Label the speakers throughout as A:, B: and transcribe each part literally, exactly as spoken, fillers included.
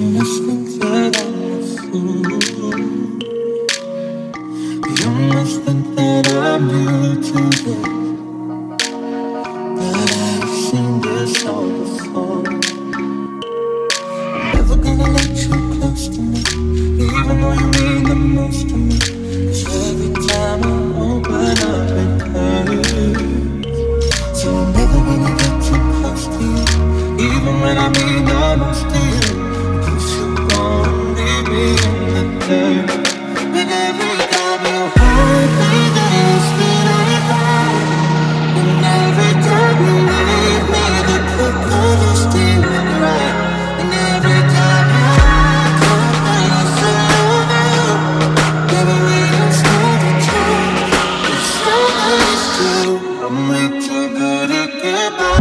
A: must think that I'm a fool. You must think that I'm new to this, but I've seen this all before. I'm never gonna let you close to me, even though you mean the most to me. 'Cause every time I open up it hurts. So I'm never gonna get too close to you, even when I mean the most to you. Cause you won't leave me in the dirt. And every time you hurt me, there's been a hurt. And every time you leave me, the quicker you steer it right. And every time you walk up and I say over you, baby, we don't stand a chance. It's so nice to, I'm way too good at goodbye.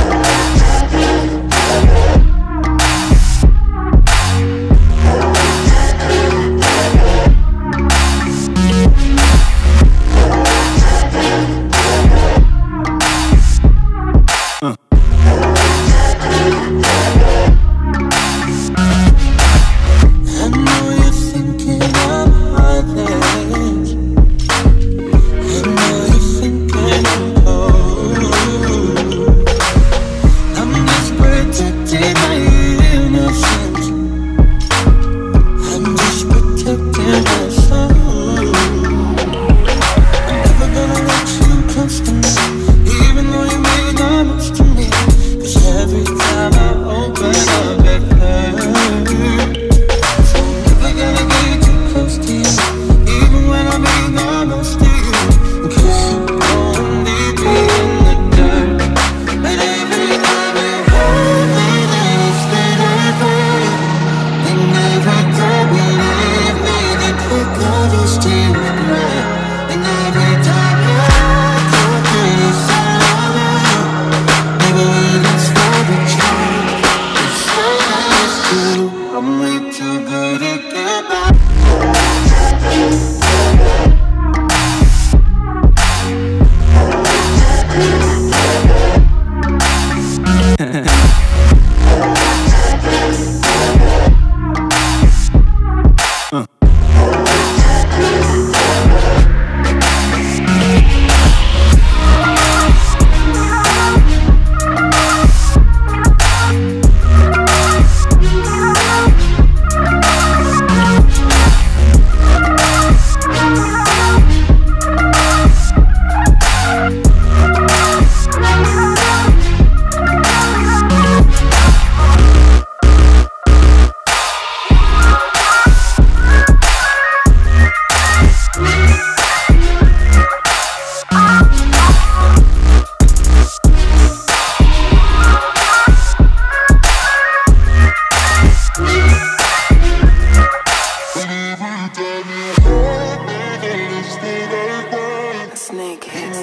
B: Snakehips.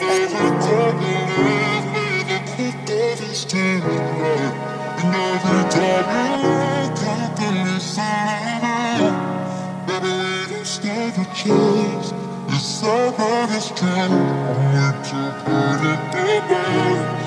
A: It's so hard, it's true. I'm way too good at the game.